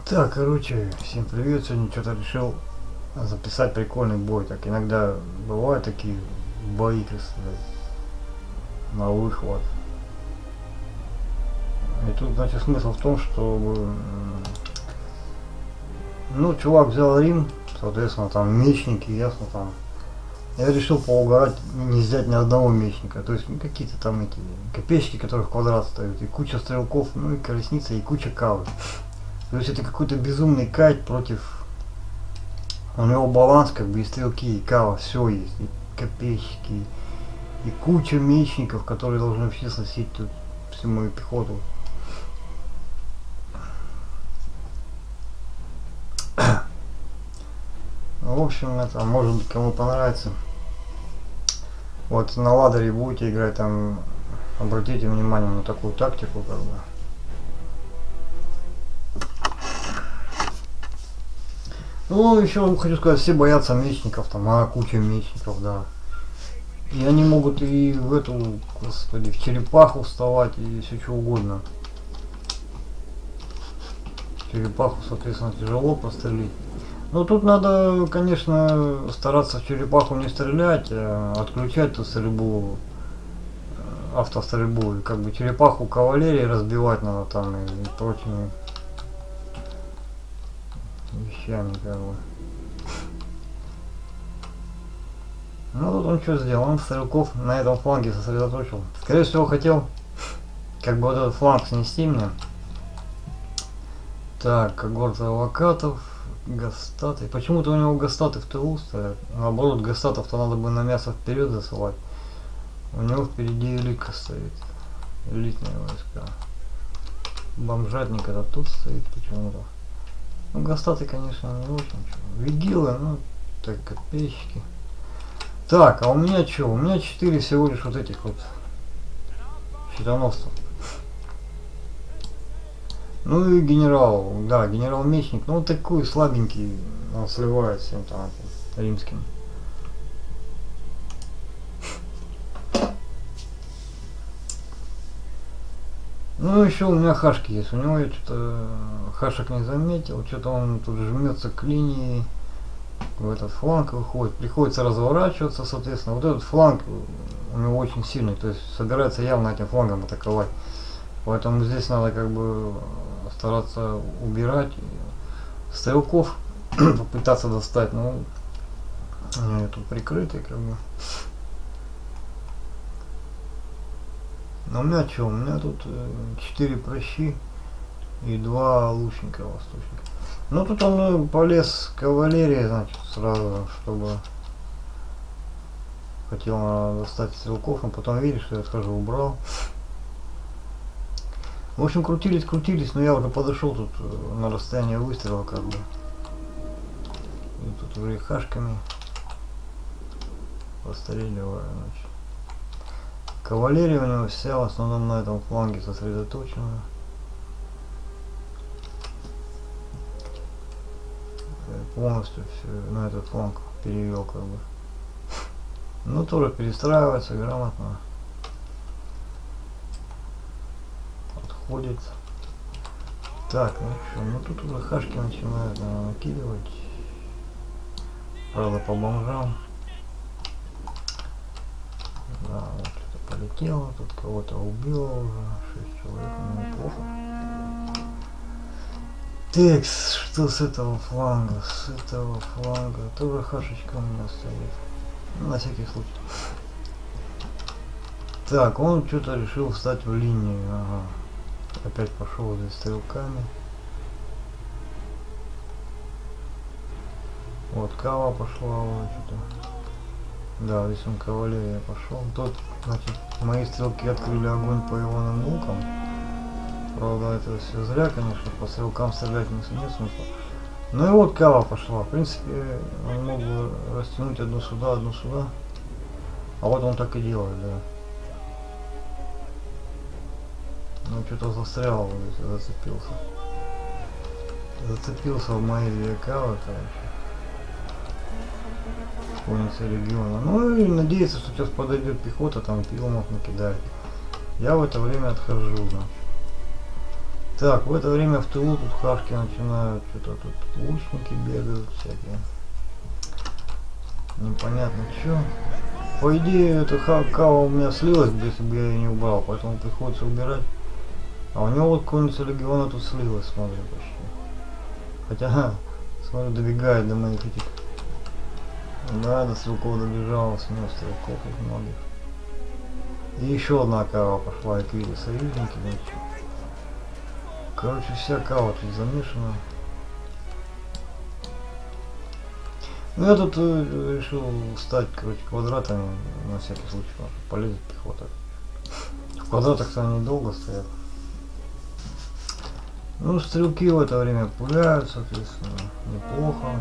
Так, короче, всем привет. Сегодня что-то решил записать прикольный бой. Так иногда бывают такие бои, так сказать, на выхват. И тут, значит, смысл в том, что ну, чувак взял Рим, соответственно, там мечники, ясно, там. Я решил поугарать, не взять ни одного мечника. То есть какие-то там эти копейщики, которые в квадрат стоят, и куча стрелков, ну и колесница, и куча кавы. То есть это какой-то безумный кайт против... У него баланс, как бы, и стрелки, и кава, все есть. И копейщики, и куча мечников, которые должны вообще сносить тут всю мою пехоту. В общем, это может кому понравится. Вот на ладере будете играть, там обратите внимание на такую тактику, как бы. Ну, еще хочу сказать, все боятся мечников, там, куча мечников, да. И они могут и в эту, господи, в черепаху вставать, и все что угодно. Черепаху, соответственно, тяжело пострелить. Но тут надо, конечно, стараться в черепаху не стрелять, а отключать ту стрельбу, автострельбу. И как бы черепаху кавалерии разбивать надо там и прочими вещами, как бы. Ну тут он что сделал? Он стрелков на этом фланге сосредоточил. Скорее всего хотел как бы вот этот фланг снести мне. Так, когорта авокатов, гастаты. Почему-то у него гастаты в тылу стоят. Наоборот, гастатов-то надо бы на мясо вперед засылать. У него впереди элитка стоит. Элитные войска. Бомжатник это тут стоит почему-то. Ну, гастаты, конечно, не очень. Вигилы, ну, так, копейщики. Так, а у меня что? У меня 4 всего лишь вот этих вот щитоносцев. Ну и генерал, да, генерал-мечник, ну вот такой слабенький, он сливает всем там римским. Ну еще у меня хашки есть, у него я что-то хашек не заметил, что-то он тут жмется к линии, в этот фланг выходит, приходится разворачиваться, соответственно, вот этот фланг у него очень сильный, то есть собирается явно этим флангом атаковать, поэтому здесь надо как бы стараться убирать стрелков, попытаться достать, ну они тут прикрыты как бы. Но у меня что? У меня тут 4 прощи и 2 лучника восточника. Ну тут он полез кавалерии, значит, сразу, чтобы хотел достать стрелков, но потом видишь, что я схожу убрал. В общем, крутились, но я уже подошел тут на расстояние выстрела, как бы. И тут уже хашками постреливаю, значит. Кавалерия у него вся в основном на этом фланге сосредоточена. Полностью все на этот фланг перевел, как бы. Ну тоже перестраивается грамотно. Отходит. Так, ну что, ну тут уже хашки начинают накидывать. Правда, по бомжам. Да, вот что-то полетело, тут кого-то убило уже, 6 человек, ну неплохо. Так, что с этого фланга? С этого фланга тоже хашечка у меня стоит. Ну, на всякий случай. Так, он что-то решил встать в линию. Ага. Опять пошел здесь стрелками. Вот кава пошла, вот что-то. Да, здесь он кавалерия пошел. Тот, значит, мои стрелки открыли огонь по ивоным лукам. Правда, это все зря, конечно, по стрелкам стрелять нет смысла. Ну и вот кава пошла. В принципе, он мог бы растянуть одну сюда, одну сюда. А вот он так и делает, да. Ну что-то застрял, вот здесь, зацепился. Зацепился в мои 2 кавы, короче. Конница региона. Ну и надеяться, что сейчас подойдет пехота, там пиломов накидает. Я в это время отхожу, да. Так, в это время в тылу тут хашки начинают, что-то тут лучники бегают всякие. Непонятно что. По идее, эта кава у меня слилась, если бы я ее не убрал, поэтому приходится убирать. А у него вот конница легиона тут слилась, смотри, почти. Хотя, смотрю, добегает до моих этих. Да, до стрелков добежал, с него стрелков их многих. И еще одна кава пошла, как видите, союзники, значит. Короче, вся кава тут замешана. Ну я тут решил стать, короче, квадратами, на всякий случай, полезет пехота. В квадратах-то они долго стоят. Ну, стрелки в это время пуляют, соответственно, неплохо.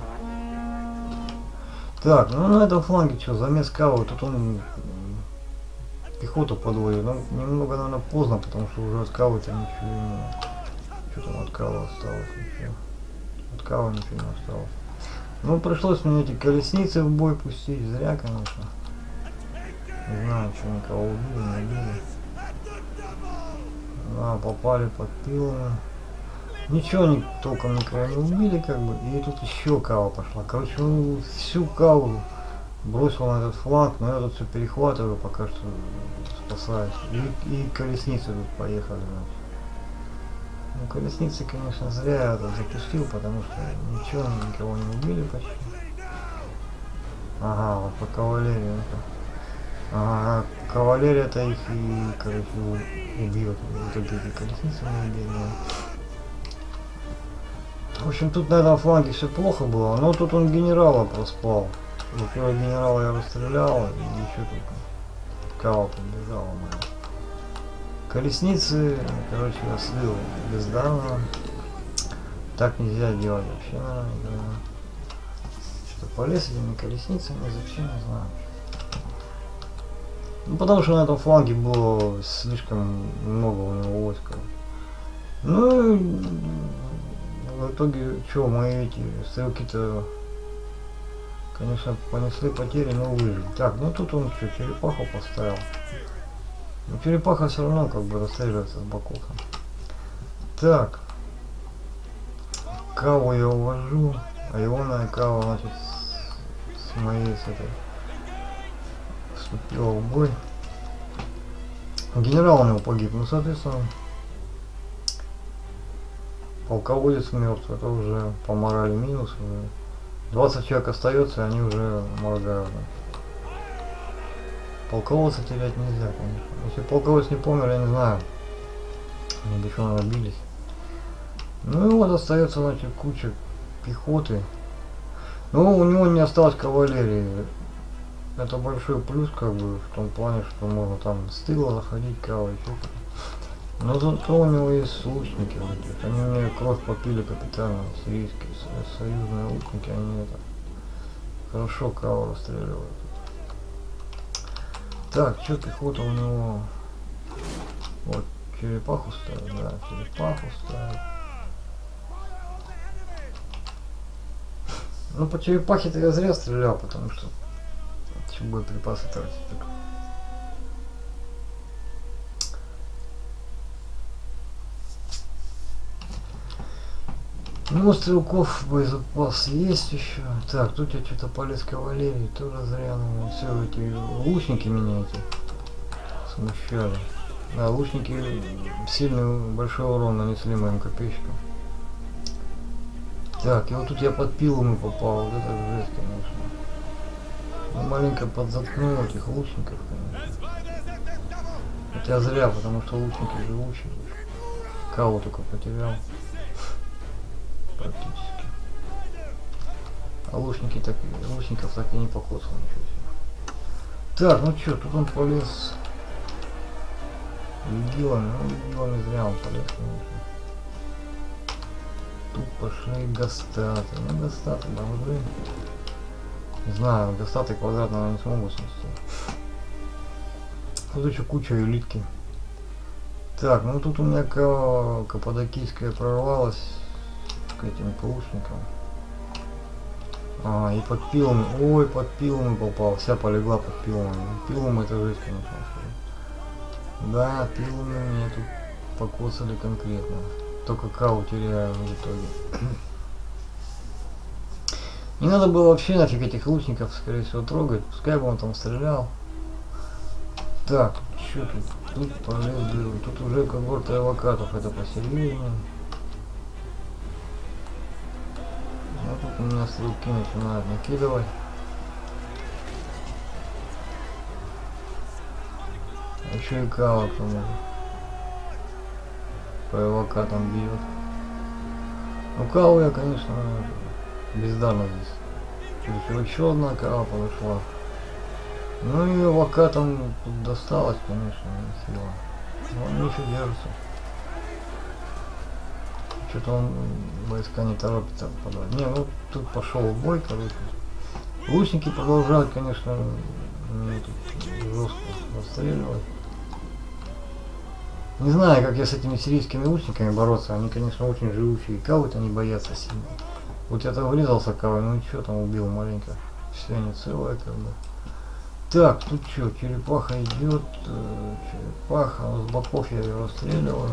Так, ну на этом фланге что, замес кавы, тут он пехоту подводит. Ну, немного, наверное, поздно, потому что уже от кавы-то ничего не... Что там от кавы осталось? Ничего. От кавы ничего не осталось. Ну, пришлось мне эти колесницы в бой пустить. Зря, конечно. Не знаю, что никого убили, не убили. Да, попали под пилами. Ничего, толком никого не убили, как бы. И тут еще кава пошла. Короче, ну, всю каву бросил на этот фланг, но я тут все перехватываю, пока что спасаюсь. И колесницы тут поехали, значит. Ну, колесницы, конечно, зря я это запустил, потому что ничего, никого не убили почти. Ага, вот по кавалерии. Ага, кавалерия-то их и, короче, убьет. В итоге эти колесницы не убили. В общем, тут на этом фланге все плохо было, но тут он генерала проспал. Во-первых, генерала я расстрелял, и еще тут кава подбежала моя. Колесницы, короче, я слил бездарно. Так нельзя делать вообще, наверное. Что-то полез этими колесницами, зачем, не знаю. Ну, потому что на этом фланге было слишком много у него войска. Ну, в итоге, что, мои эти стрелки-то, конечно, понесли потери, но выжили. Так, ну тут он что, черепаху поставил. Но черепаха все равно как бы расстреливается с боков. Так. Каву я увожу, а ионная кава, значит, с моей, с этой, вступила в бой. Генерал у него погиб, ну, соответственно, полководец мертв, это уже по морали минус. 20 человек остается, и они уже моргают. Полководца терять нельзя, конечно. Если полководец не помер, я не знаю. Они бы еще набились. Ну и вот остается, значит, куча пехоты. Ну, у него не осталось кавалерии. Это большой плюс, как бы, в том плане, что можно там с тыла заходить, кава и что-то. Но зато у него есть лучники. Вот, они мне кровь попили капитально, сирийские, союзные лучники, они это хорошо каву расстреливают. Так, что пехота у него? Вот, черепаху ставит, да, черепаху ставит. Ну, по черепахе-то я зря стрелял, потому что еще боеприпасы тратить. Ну, стрелков боезапас есть еще. Так, тут я что-то полез кавалерии, тоже зря. Ну, все эти лучники меня эти смущали. Да, лучники сильный большой урон нанесли моим копейщикам. Так, и вот тут я под пилами попал, вот это жесть, конечно. Ну, маленько подзаткнул этих лучников, конечно. Хотя зря, потому что лучники живучие. Каву только потерял. Практически. А лучников так и не покоцал ничего себе. Так, ну что, тут он полез легионами, ну легионами зря он полез, конечно. Тут пошли гастаты, ну гастаты, бомжи. Не знаю, гастаты квадрат, наверное, не смогут снести. Тут еще куча элитки. Так, ну тут у меня Каппадокийская прорвалась к этим лучникам. А, и под пилами, ой, под пилами попал, вся полегла под пилами. Пилом это жесть, конечно. Да, пилами меня тут покоцали конкретно. только каву теряю в итоге. Не надо было вообще нафиг этих лучников, скорее всего, трогать. Пускай бы он там стрелял. Так, что тут? Тут полез был. Тут уже когорта авокадов, это посерьезнее. А тут у меня стрелки начинают накидывать. Еще и кава к тому же. По авокадам бьет. Ну каву я, конечно, бездарно здесь. Еще одна кава подошла. Ну и авокадам тут досталось, конечно, сила. Но он еще держится. Что-то он войска не торопится подавать. Не, ну тут пошел бой, короче. Лучники продолжают, конечно, тут жестко расстреливать. Не знаю, как я с этими сирийскими лучниками бороться. Они, конечно, очень живучие. Кавы-то не боятся сильно. Вот я там врезался кавой, ну и что там, убил маленько. Все они целые, как бы. Так, тут что, черепаха идет. Черепаха, с боков я ее расстреливаю.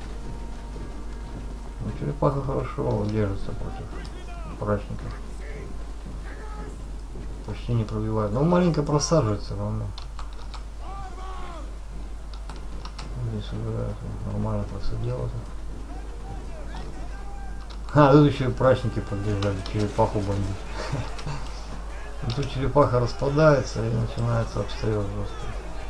Ну, черепаха хорошо держится против прачников. Почти не пробивает. Но маленько просаживается равно. Здесь убирают, нормально просадилось. А, тут еще и прачники подбежали, черепаху бомбить. И тут черепаха распадается и начинается обстрел жестко.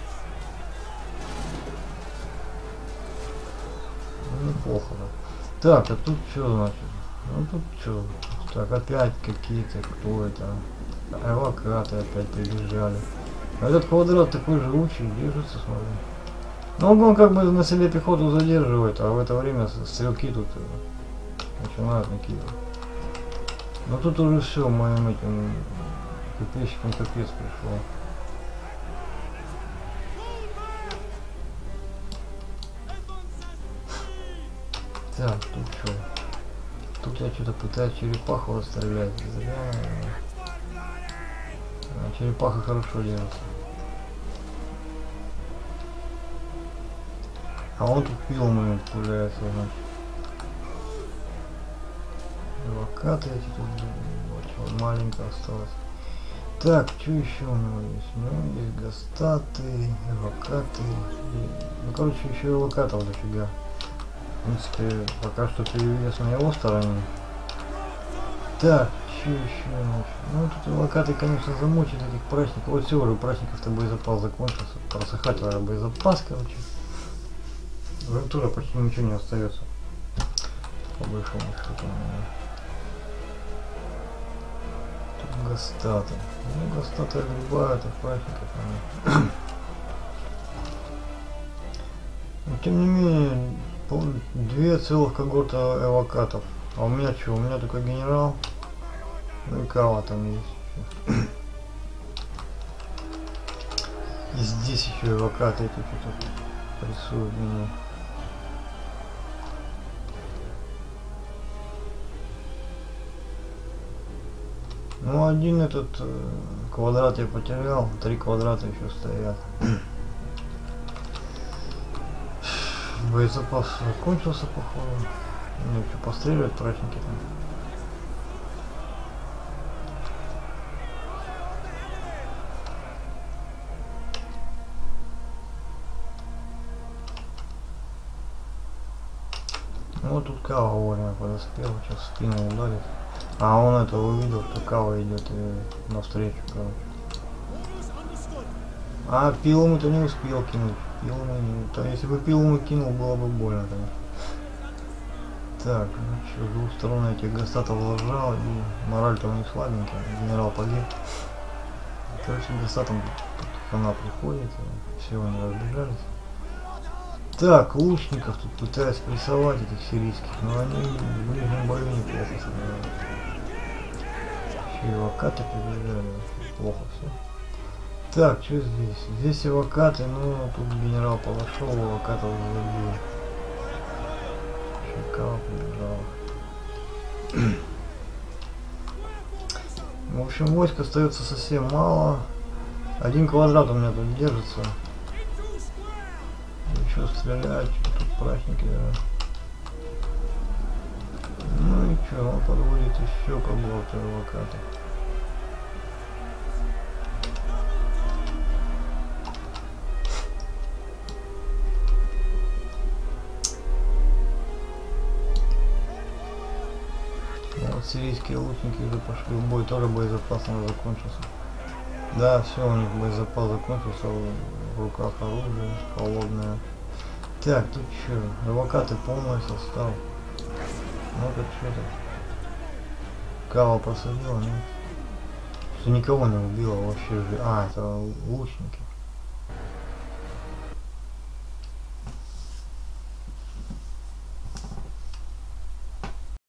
Ну, неплохо, да. Так, а тут что значит? Ну тут что? Так, опять какие-то, кто это? Авокаты опять прибежали. А этот квадрат такой живучий, держится, смотри. Ну он как бы на себе пехоту задерживает, а в это время стрелки тут начинают накидывать. Но тут уже все, моим этим копейщикам капец пришло. Так, тут что? Тут я что-то пытаюсь черепаху расстрелять. Зря. А, черепаха хорошо держится. А он тут пилом пуляется, значит. Авокаты эти тут вот, маленько осталось. Так, что еще у него есть? У него есть гастаты, авокаты. Ну короче, еще и авокатов дофига. В принципе, пока что перевес на его стороне. Так, что еще? Ну тут авокаты, конечно, замучили этих праздников. Вот все, уже праздников-то боезапас закончился. Просыхать боезапас, короче. Уже тоже почти ничего не остается. По большому счету. Тут гастаты. Ну, гастаты огребают от праздников. Но тем не менее, две целых когорты авокатов. А у меня что? У меня только генерал. Ну и кава там есть. И здесь еще авокаты эти что-то рисуют меня. Ну один этот квадрат я потерял, 3 квадрата еще стоят. Боезапас закончился, походу. Ну что, постреливать праздники там. Ну вот тут кава вовремя подоспел, сейчас в спину ударит. А он это увидел, что кава идет и навстречу, короче. А пилу мы-то не успел кинуть. Пилу мы не... То если бы пилу мы кинул, было бы больно, конечно. Так, ну что, с двух сторон этих гастатов зажал, и мораль-то у них слабенькая, генерал погиб. Короче, гастатам тут хана приходит, все они разбежались. Так, лучников тут пытаюсь прессовать, этих сирийских, но они в ближнем бою неплохо собирают. Еще и авокаты побежали, плохо все. Так, что здесь? Здесь авокаты, но тут генерал подошел, авокатов забил. Шикава побежала. В общем, войск остается совсем мало. Один квадрат у меня тут держится. Что стрелять, тут праздники, да. Ну и что, он подводит еще по блоку авокадо. Вот сирийские лучники уже пошли в бой, тоже боезапас закончился. Да, все, у них боезапас закончился, в руках оружие холодное. Так, тут что, авокаты полный состав. Ну-ка, что-то. Кава посадила, нет? Что никого не убила вообще же. А, это лучники.